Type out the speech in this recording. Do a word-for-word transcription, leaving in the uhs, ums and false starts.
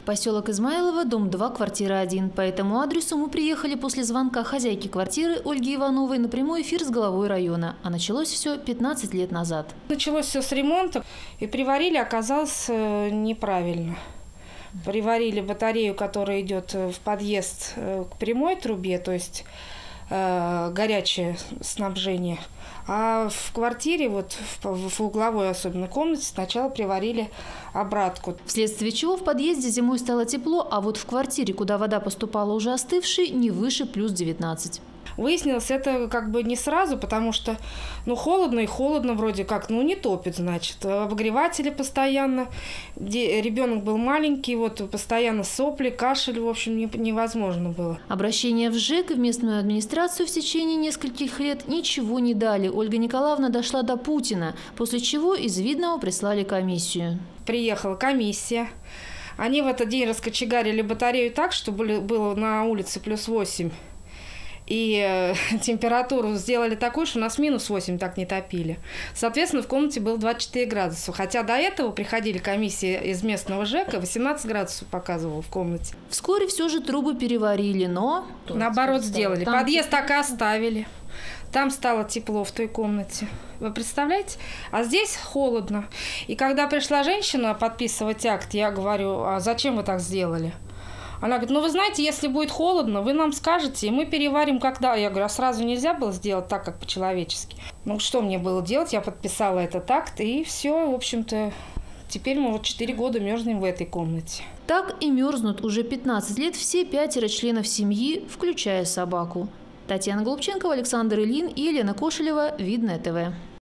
Поселок Измайлово, дом два, квартира один. По этому адресу мы приехали после звонка хозяйки квартиры Ольги Ивановой на прямой эфир с главой района. А началось все пятнадцать лет назад. Началось все с ремонта, и приварили оказалось неправильно. Приварили батарею, которая идет в подъезд к прямой трубе, то есть э, горячее снабжение. А в квартире, вот в, в угловой особенно комнате, сначала приварили обратку. Вследствие чего в подъезде зимой стало тепло, а вот в квартире, куда вода поступала уже остывшей, не выше плюс девятнадцать. Выяснилось это как бы не сразу, потому что ну холодно и холодно вроде как, ну не топит, значит. Обогреватели постоянно, ребенок был маленький, вот постоянно сопли, кашель, в общем, невозможно было. Обращение в ЖЭК и в местную администрацию в течение нескольких лет ничего не дали. Ольга Николаевна дошла до Путина, после чего из Видного прислали комиссию. Приехала комиссия. Они в этот день раскочегарили батарею так, что было на улице плюс восемь. И э, температуру сделали такую, что у нас минус восемь так не топили. Соответственно, в комнате было двадцать четыре градуса. Хотя до этого приходили комиссии из местного ЖЭКа, восемнадцать градусов показывало в комнате. Вскоре все же трубы переварили, но... Наоборот сделали. Там... Подъезд так и оставили. Там стало тепло в той комнате. Вы представляете? А здесь холодно. И когда пришла женщина подписывать акт, я говорю, а зачем вы так сделали? Она говорит, ну вы знаете, если будет холодно, вы нам скажете, и мы переварим когда. Я говорю, а сразу нельзя было сделать так, как по-человечески? Ну что мне было делать? Я подписала этот акт, и все, в общем-то, теперь мы вот четыре года мерзнем в этой комнате. Так и мерзнут уже пятнадцать лет все пятеро членов семьи, включая собаку. Татьяна Голубченкова, Александр Ильин и Елена Кошелева. Видное ТВ.